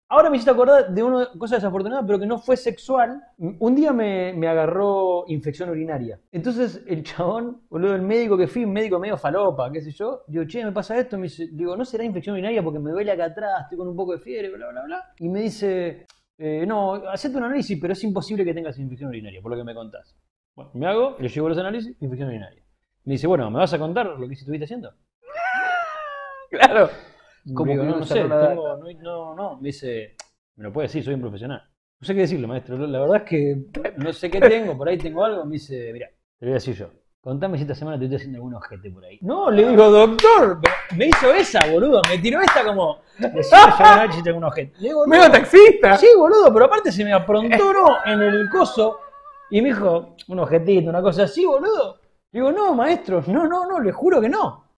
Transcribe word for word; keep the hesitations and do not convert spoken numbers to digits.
Ahora me hiciste acordar de una cosa desafortunada, pero que no fue sexual. Un día me, me agarró infección urinaria. Entonces el chabón, boludo, el médico que fui, un médico medio falopa, qué sé yo, digo, che, me pasa esto. Me dice, digo, ¿no será infección urinaria porque me duele acá atrás, estoy con un poco de fiebre, bla, bla, bla? Y me dice, eh, no, hacete un análisis, pero es imposible que tengas infección urinaria, por lo que me contás. Bueno, me hago, le llevo los análisis, infección urinaria. Me dice, bueno, ¿me vas a contar lo que estuviste haciendo? Claro. Como Digo, que no, no no sé, cerró la tengo, data. no, no, no. Me dice, me lo puede decir, soy un profesional. No sé qué decirle, maestro. La verdad es que no sé qué tengo, por ahí tengo algo. Me dice, mira, te lo voy a decir yo. Contame si esta semana te estoy haciendo algún ojete por ahí. No, le digo, doctor, pero me hizo esa, boludo. Me tiró esta como, decime yo una vez si tengo un ojete. Le digo, ¡Medio no. taxista! Sí, boludo, pero aparte se me aprontó, ¿no? En el coso. Y me dijo, un ojetito, una cosa así, boludo. Le digo, no, maestro, no, no, no, le juro que no.